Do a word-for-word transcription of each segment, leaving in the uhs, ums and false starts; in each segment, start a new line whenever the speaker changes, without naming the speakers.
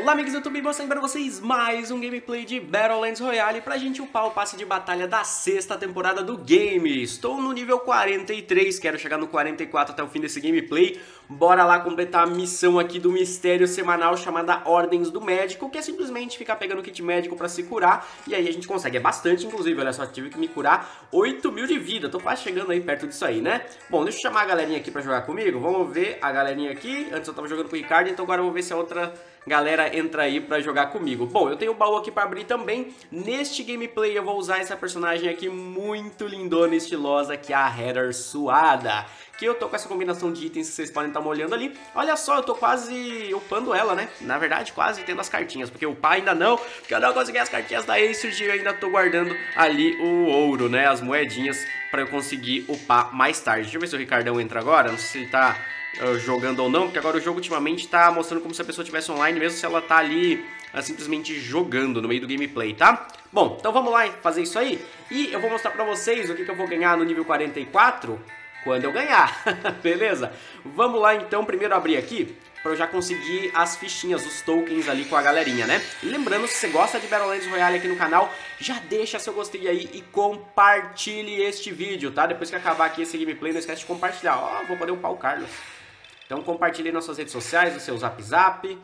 Olá amigos do YouTube, mostrando para vocês mais um gameplay de Battlelands Royale pra gente upar o passe de batalha da sexta temporada do game. Estou no nível quarenta e três, quero chegar no quarenta e quatro até o fim desse gameplay. Bora lá completar a missão aqui do mistério semanal chamada Ordens do Médico, que é simplesmente ficar pegando kit médico pra se curar. E aí a gente consegue, é bastante inclusive, olha só, tive que me curar oito mil de vida, tô quase chegando aí perto disso aí, né? Bom, deixa eu chamar a galerinha aqui pra jogar comigo, vamos ver a galerinha aqui. Antes eu tava jogando com o Ricardo, então agora eu vou ver se a outra galera entra aí pra jogar comigo. Bom, eu tenho o baú aqui pra abrir também. Neste gameplay eu vou usar essa personagem aqui muito lindona e estilosa, que é a Heather Suada. Que eu tô com essa combinação de itens que vocês podem estar olhando ali. Olha só, eu tô quase upando ela, né? Na verdade, quase tendo as cartinhas, porque upar ainda não, porque eu não consegui as cartinhas da Acer e eu ainda tô guardando ali o ouro, né? As moedinhas pra eu conseguir upar mais tarde. Deixa eu ver se o Ricardão entra agora, não sei se ele tá uh, jogando ou não, porque agora o jogo ultimamente tá mostrando como se a pessoa estivesse online, mesmo se ela tá ali uh, simplesmente jogando no meio do gameplay, tá? Bom, então vamos lá fazer isso aí. E eu vou mostrar pra vocês o que, que eu vou ganhar no nível quarenta e quatro quando eu ganhar, beleza? Vamos lá então, primeiro abrir aqui para eu já conseguir as fichinhas, os tokens ali com a galerinha, né? E lembrando, se você gosta de Battlelands Royale aqui no canal, já deixa seu gostei aí e compartilhe este vídeo, tá? Depois que acabar aqui esse gameplay, não esquece de compartilhar. Ó, oh, vou poder upar o Carlos. Então compartilhe nas suas redes sociais, no seu zap zap.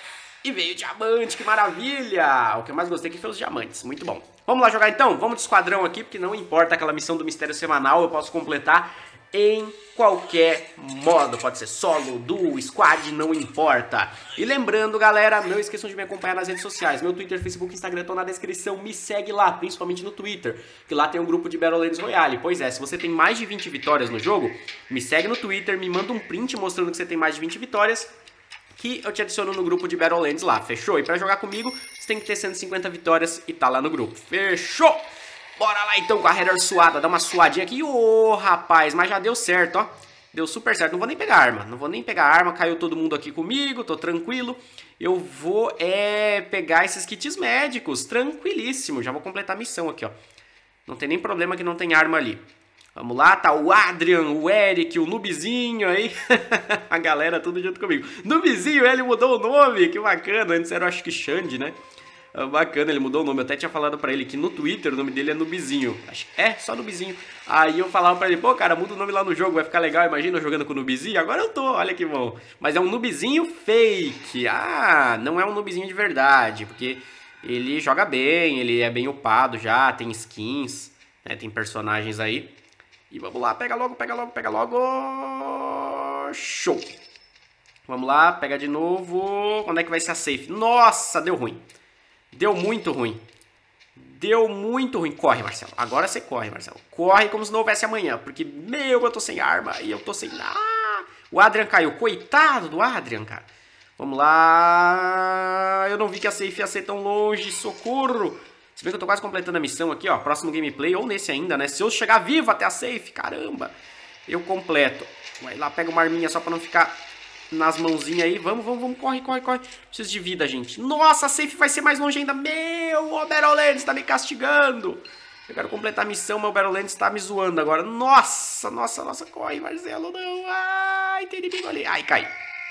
E veio diamante, que maravilha! O que eu mais gostei aqui foi os diamantes, muito bom. Vamos lá jogar então? Vamos de esquadrão aqui, porque não importa aquela missão do mistério semanal, eu posso completar em qualquer modo, pode ser solo, duo, squad, não importa. E lembrando, galera, não esqueçam de me acompanhar nas redes sociais. Meu Twitter, Facebook, Instagram estão na descrição, me segue lá, principalmente no Twitter, que lá tem um grupo de Battlelands Royale. Pois é, se você tem mais de vinte vitórias no jogo, me segue no Twitter, me manda um print mostrando que você tem mais de vinte vitórias, que eu te adiciono no grupo de Battlelands lá, fechou? E pra jogar comigo, você tem que ter cento e cinquenta vitórias e tá lá no grupo, fechou? Bora lá então com a Heather suada, dá uma suadinha aqui. Ô, oh, rapaz, mas já deu certo, ó. Deu super certo, não vou nem pegar arma, não vou nem pegar arma, caiu todo mundo aqui comigo, tô tranquilo. Eu vou, é, pegar esses kits médicos, tranquilíssimo, já vou completar a missão aqui, ó. Não tem nem problema que não tem arma ali. Vamos lá, tá o Adrian, o Eric, o Noobzinho aí, a galera tudo junto comigo. Noobzinho, ele mudou o nome, que bacana, antes era, acho que Xande, né? Bacana, ele mudou o nome, eu até tinha falado pra ele que no Twitter o nome dele é Noobzinho. É, só Noobzinho. Aí eu falava pra ele, pô cara, muda o nome lá no jogo, vai ficar legal, imagina eu jogando com o Noobzinho. Agora eu tô, olha que bom. Mas é um Noobzinho fake. Ah, não é um Noobzinho de verdade, porque ele joga bem, ele é bem upado já, tem skins, né, tem personagens aí. E vamos lá, pega logo, pega logo, pega logo. Show. Vamos lá, pega de novo. Quando é que vai ser a safe? Nossa, deu ruim. Deu muito ruim. Deu muito ruim. Corre, Marcelo. Agora você corre, Marcelo. Corre como se não houvesse amanhã. Porque, meu, eu tô sem arma e eu tô sem... Ah! O Adrian caiu. Coitado do Adrian, cara. Vamos lá. Eu não vi que a safe ia ser tão longe. Socorro. Se bem que eu tô quase completando a missão aqui, ó. Próximo gameplay, ou nesse ainda, né? Se eu chegar vivo até a safe, caramba. Eu completo. Vai lá, pega uma arminha só pra não ficar nas mãozinhas aí, vamos, vamos, vamos, corre, corre, corre. Preciso de vida, gente. Nossa, a safe vai ser mais longe ainda. Meu, o Battlelands tá me castigando. Eu quero completar a missão, mas o Battlelands tá me zoando agora. Nossa, nossa, nossa, corre, Marcelo, não. Ai, tem inimigo ali. Ai, cai.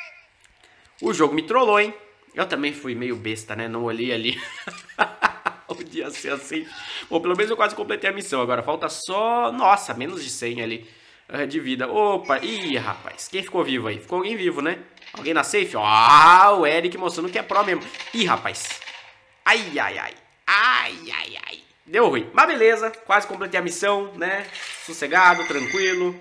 O jogo me trollou, hein. Eu também fui meio besta, né, não olhei ali. Podia ser assim. Bom, pelo menos eu quase completei a missão. Agora falta só, nossa, menos de cem ali de vida. Opa, ih, rapaz, quem ficou vivo aí? Ficou alguém vivo, né? Alguém na safe? Ah, o Eric mostrando que é pro mesmo. Ih, rapaz. Ai, ai, ai. Ai, ai, ai. Deu ruim. Mas beleza, quase completei a missão, né? Sossegado, tranquilo.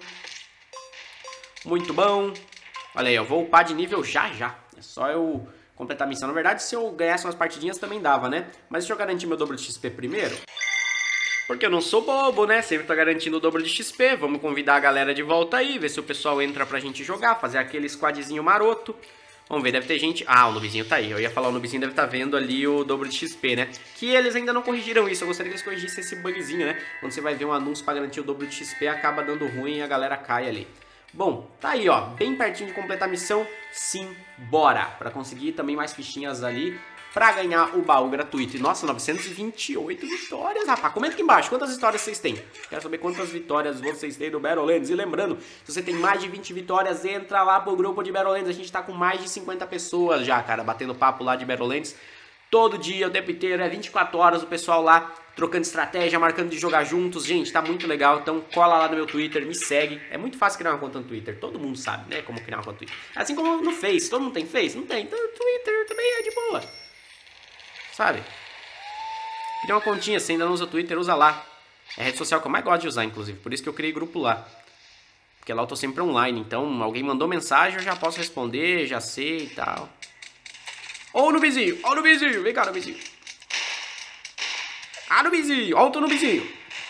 Muito bom. Olha aí, eu vou upar de nível já, já. É só eu completar a missão. Na verdade, se eu ganhasse umas partidinhas também dava, né? Mas deixa eu garantir meu dobro de X P primeiro. Porque eu não sou bobo, né? Sempre tô garantindo o dobro de X P. Vamos convidar a galera de volta aí, ver se o pessoal entra pra gente jogar, fazer aquele squadzinho maroto. Vamos ver, deve ter gente... Ah, o Noobzinho tá aí. Eu ia falar, o Noobzinho deve estar vendo ali o dobro de X P, né? Que eles ainda não corrigiram isso. Eu gostaria que eles corrigissem esse bugzinho, né? Quando você vai ver um anúncio pra garantir o dobro de X P, acaba dando ruim e a galera cai ali. Bom, tá aí, ó, bem pertinho de completar a missão, sim, bora, pra conseguir também mais fichinhas ali, pra ganhar o baú gratuito. E nossa, novecentos e vinte e oito vitórias, rapaz. Comenta aqui embaixo, quantas vitórias vocês têm? Quero saber quantas vitórias vocês têm do Battlelands. E lembrando, se você tem mais de vinte vitórias, entra lá pro grupo de Battlelands. A gente tá com mais de cinquenta pessoas já, cara, batendo papo lá de Battlelands. Todo dia, o tempo inteiro, é vinte e quatro horas o pessoal lá trocando estratégia, marcando de jogar juntos. Gente, tá muito legal. Então cola lá no meu Twitter, me segue. É muito fácil criar uma conta no Twitter. Todo mundo sabe, né, como criar uma conta no Twitter. Assim como no Face. Todo mundo tem Face? Não tem. Então o Twitter também é de boa. Sabe? Cria uma continha, se ainda não usa o Twitter, usa lá. É a rede social que eu mais gosto de usar, inclusive. Por isso que eu criei grupo lá. Porque lá eu tô sempre online. Então alguém mandou mensagem, eu já posso responder, já sei e tal. Ó o nubizinho, ó o nubizinho, vem cá, nubizinho. Ah, nubizinho, ó o nubizinho.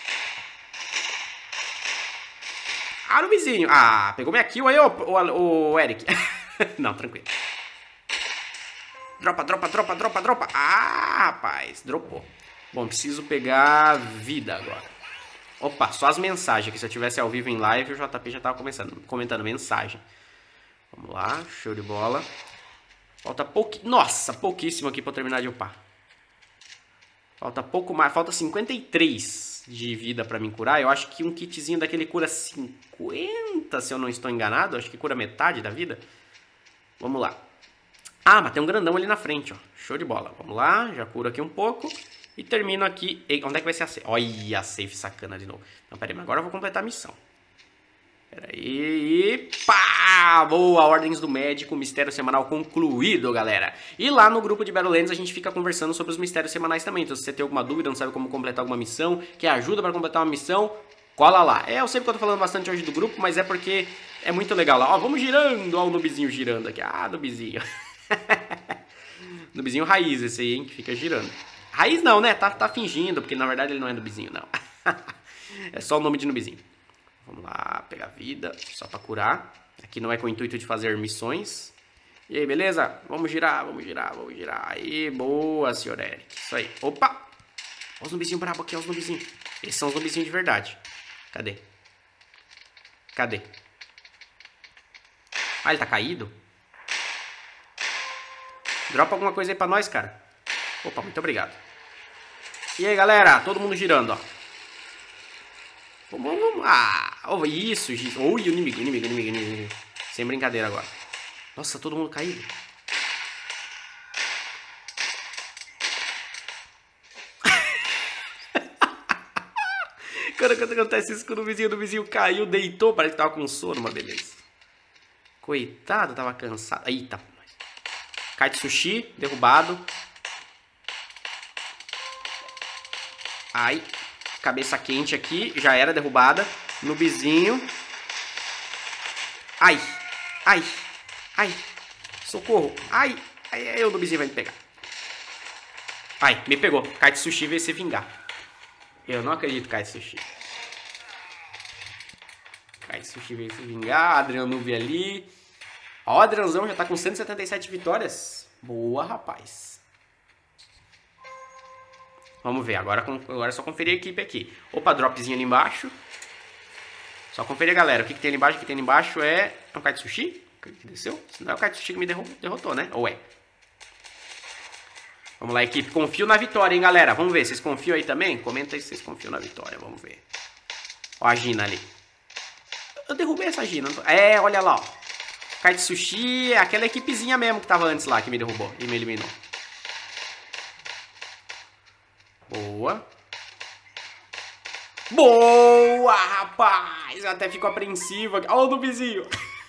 Ah, nubizinho. Ah, pegou minha kill aí, ô, ô, ô Eric. Não, tranquilo. Dropa, dropa, dropa, dropa, dropa. Ah, rapaz, dropou. Bom, preciso pegar vida agora. Opa, só as mensagens aqui. Se eu tivesse ao vivo em live, o J P já tava começando, comentando mensagem. Vamos lá, show de bola. Falta pouquinho. Nossa, pouquíssimo aqui pra eu terminar de upar. Falta pouco mais. Falta cinquenta e três de vida pra mim curar. Eu acho que um kitzinho daquele cura cinquenta, se eu não estou enganado. Acho que cura metade da vida. Vamos lá. Ah, mas tem um grandão ali na frente, ó. Show de bola. Vamos lá, já curo aqui um pouco. E termino aqui. E onde é que vai ser a safe? Olha a safe sacana de novo. Não, pera aí, mas agora eu vou completar a missão. Pera aí, e pá! Boa, ordens do médico, mistério semanal concluído, galera. E lá no grupo de Battlelands a gente fica conversando sobre os mistérios semanais também. Então se você tem alguma dúvida, não sabe como completar alguma missão, quer ajuda pra completar uma missão, cola lá. É, eu sei que eu tô falando bastante hoje do grupo, mas é porque é muito legal lá. Ó, vamos girando, ó o nubizinho girando aqui. Ah, nubizinho. Nubizinho raiz esse aí, hein, que fica girando. Raiz não, né? Tá, tá fingindo, porque na verdade ele não é nubizinho, não. É só o nome de nubizinho. Vamos lá, pegar vida, só pra curar. Aqui não é com o intuito de fazer missões. E aí, beleza? Vamos girar, vamos girar, vamos girar. Aí, boa, senhor Eric. Isso aí. Opa! Olha os nubizinhos bravos aqui, olha os nubizinhos. Esses são os nubizinhos de verdade. Cadê? Cadê? Ah, ele tá caído? Dropa alguma coisa aí pra nós, cara. Opa, muito obrigado. E aí, galera? Todo mundo girando, ó. Vamos, vamos. Ah, oh, isso, isso. Oi, inimigo, inimigo, inimigo, inimigo. Sem brincadeira agora. Nossa, todo mundo caído. Cara, quando acontece isso com o vizinho, o vizinho caiu, deitou, parece que tava com sono, uma beleza. Coitado, tava cansado. Eita. Kite sushi, derrubado. Ai. Cabeça quente aqui, já era derrubada. Nubizinho. Ai, ai, ai. Socorro, ai, ai, ai, o nubizinho vai me pegar. Ai, me pegou. Kite sushi veio se vingar. Eu não acredito, Kite sushi. Kite sushi veio se vingar. Adriano Nube ali. Ó, o Adrianzão já tá com cento e setenta e sete vitórias. Boa, rapaz. Vamos ver, agora, agora é só conferir a equipe aqui. Opa, dropzinho ali embaixo. Só conferir, galera. O que, que tem ali embaixo? O que tem ali embaixo é... É um kite sushi? Que desceu? Se não é o kite sushi que me derrotou, né? Ou é? Vamos lá, equipe. Confio na vitória, hein, galera? Vamos ver. Vocês confiam aí também? Comenta aí se vocês confiam na vitória. Vamos ver. Ó a Gina ali. Eu derrubei essa Gina. É, olha lá, ó. Kite sushi é aquela equipezinha mesmo que tava antes lá, que me derrubou e me eliminou. Boa. Boa, rapaz. Eu até fico apreensivo aqui. Olha o nubizinho.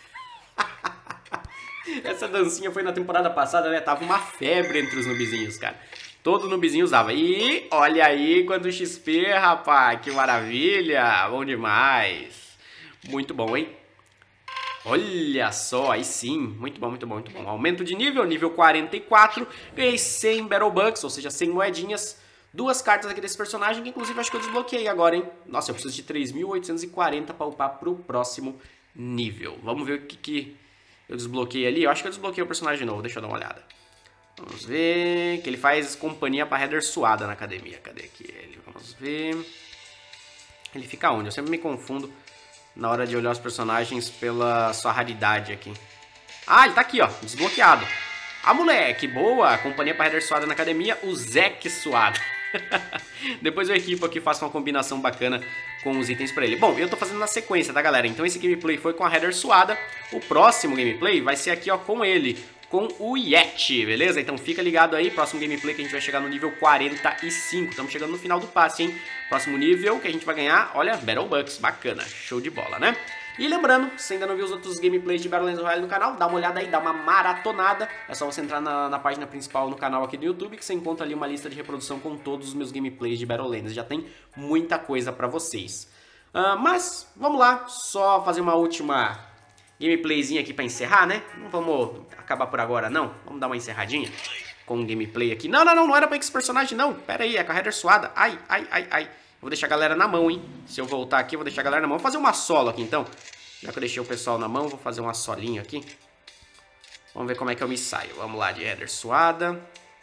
Essa dancinha foi na temporada passada, né? Tava uma febre entre os nubizinhos, cara. Todo nubizinho usava. E olha aí quanto X P, rapaz. Que maravilha. Bom demais. Muito bom, hein? Olha só, aí sim. Muito bom, muito bom, muito bom. Aumento de nível, nível quarenta e quatro. Ganhei cem Battle Bucks, ou seja, cem moedinhas. Duas cartas aqui desse personagem, que inclusive acho que eu desbloqueei agora, hein? Nossa, eu preciso de três mil oitocentos e quarenta para upar pro próximo nível. Vamos ver o que, que eu desbloqueei ali. Eu acho que eu desbloqueei o personagem novo, deixa eu dar uma olhada. Vamos ver, que ele faz companhia pra header suada na academia. Cadê aqui ele? Vamos ver. Ele fica onde? Eu sempre me confundo na hora de olhar os personagens pela sua raridade aqui. Ah, ele tá aqui, ó, desbloqueado. Ah, moleque, boa, companhia pra header suada na academia, o Zek suado. Depois eu equipo aqui, faço uma combinação bacana com os itens pra ele. Bom, eu tô fazendo na sequência, tá, galera? Então esse gameplay foi com a header suada. O próximo gameplay vai ser aqui, ó, com ele, com o Yeti, beleza? Então fica ligado aí, próximo gameplay que a gente vai chegar no nível quarenta e cinco. Estamos chegando no final do passe, hein? Próximo nível que a gente vai ganhar, olha, Battle Bucks, bacana, show de bola, né? E lembrando, se ainda não viu os outros gameplays de Battlelands Royale no canal, dá uma olhada aí, dá uma maratonada. É só você entrar na, na página principal no canal aqui do YouTube, que você encontra ali uma lista de reprodução com todos os meus gameplays de Battlelands. Já tem muita coisa pra vocês. Uh, mas, vamos lá, só fazer uma última gameplayzinha aqui pra encerrar, né? Não vamos acabar por agora, não. Vamos dar uma encerradinha com um gameplay aqui. Não, não, não, não era pra esse personagem, não. Pera aí, é com a header suada. Ai, ai, ai, ai. Vou deixar a galera na mão, hein? Se eu voltar aqui, eu vou deixar a galera na mão. Vou fazer uma solo aqui, então. Já que eu deixei o pessoal na mão, vou fazer uma solinha aqui. Vamos ver como é que eu me saio. Vamos lá, de header suada.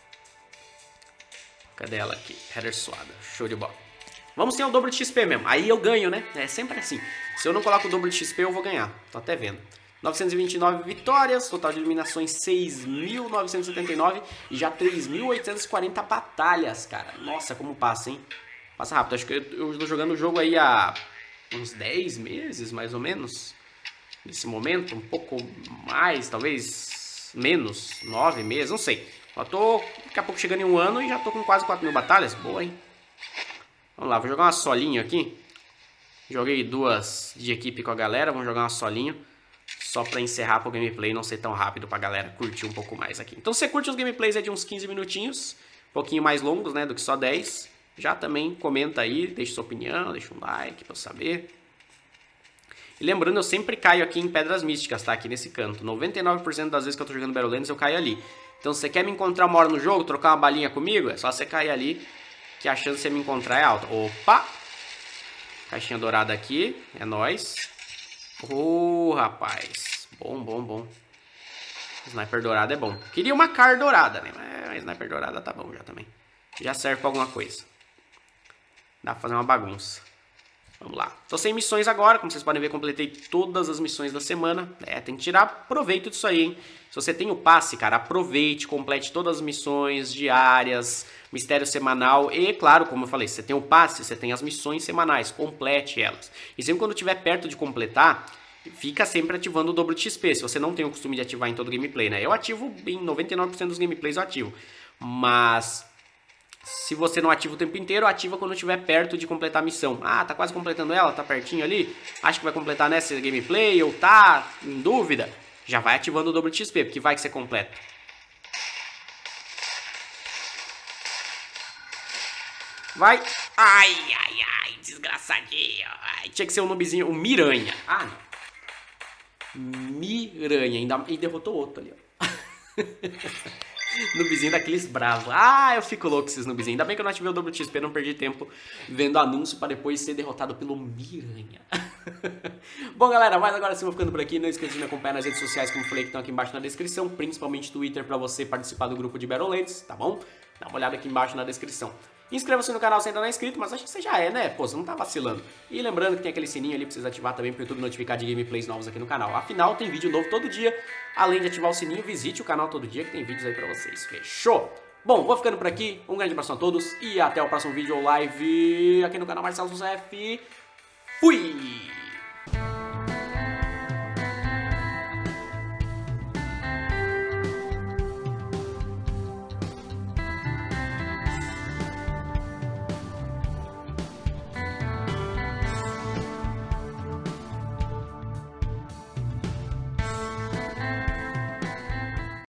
Cadê ela aqui? Header suada. Show de bola. Vamos ter o dobro de X P mesmo. Aí eu ganho, né? É sempre assim. Se eu não coloco o dobro de X P, eu vou ganhar. Tô até vendo. novecentas e vinte e nove vitórias, total de eliminações seis mil novecentos e setenta e nove e já três mil oitocentas e quarenta batalhas, cara. Nossa, como passa, hein? Passa rápido, acho que eu, eu estou jogando o jogo aí há uns dez meses, mais ou menos. Nesse momento, um pouco mais, talvez menos, nove meses, não sei. Eu tô daqui a pouco chegando em um ano e já tô com quase quatro mil batalhas, boa, hein? Vamos lá, vou jogar uma solinho aqui. Joguei duas de equipe com a galera, vamos jogar uma solinho. Só pra encerrar pro gameplay não ser tão rápido pra galera curtir um pouco mais aqui. Então se você curte os gameplays é de uns quinze minutinhos, um pouquinho mais longos, né, do que só dez. Já também comenta aí, deixa sua opinião, deixa um like pra eu saber. E lembrando, eu sempre caio aqui em Pedras Místicas, tá? Aqui nesse canto. noventa e nove por cento das vezes que eu tô jogando Battlelands eu caio ali. Então se você quer me encontrar uma hora no jogo, trocar uma balinha comigo, é só você cair ali, que a chance de você me encontrar é alta. Opa! Caixinha dourada aqui, é nóis. Ô, oh, rapaz. Bom, bom, bom. Sniper dourada é bom. Queria uma car dourada, né? Mas a sniper dourada tá bom já também. Já serve pra alguma coisa. Dá pra fazer uma bagunça. Vamos lá. Tô sem missões agora. Como vocês podem ver, completei todas as missões da semana. É, tem que tirar proveito disso aí, hein? Se você tem o passe, cara, aproveite, complete todas as missões diárias, mistério semanal. E, claro, como eu falei, se você tem o passe, você tem as missões semanais. Complete elas. E sempre quando estiver perto de completar, fica sempre ativando o dobro de X P. Se você não tem o costume de ativar em todo gameplay, né? Eu ativo em noventa e nove por cento dos gameplays, eu ativo. Mas se você não ativa o tempo inteiro, ativa quando estiver perto de completar a missão. Ah, tá quase completando ela, tá pertinho ali. Acho que vai completar nessa gameplay ou tá em dúvida. Já vai ativando o dobro de X P, porque vai que você completa. Vai. Ai, ai, ai, desgraçadinho. Ai, tinha que ser um noobzinho, um Miranha. Ah, não. Miranha, ainda, e derrotou outro ali, ó. Noobzinho daqueles bravos. Ah, eu fico louco com esses noobzinhos. Ainda bem que eu não ativei o dobro de X P, não perdi tempo vendo anúncio pra depois ser derrotado pelo Miranha. Bom, galera, mas agora sim vou ficando por aqui. Não esqueça de me acompanhar nas redes sociais, como falei, que estão aqui embaixo na descrição. Principalmente Twitter, pra você participar do grupo de Battlelands, tá bom? Dá uma olhada aqui embaixo na descrição. Inscreva-se no canal se ainda não é inscrito, mas acho que você já é, né? Pô, você não tá vacilando. E lembrando que tem aquele sininho ali pra vocês ativar também pro YouTube notificar de gameplays novos aqui no canal. Afinal, tem vídeo novo todo dia. Além de ativar o sininho, visite o canal todo dia que tem vídeos aí pra vocês. Fechou? Bom, vou ficando por aqui. Um grande abraço a todos e até o próximo vídeo ou live aqui no canal Marcelo F. Fui!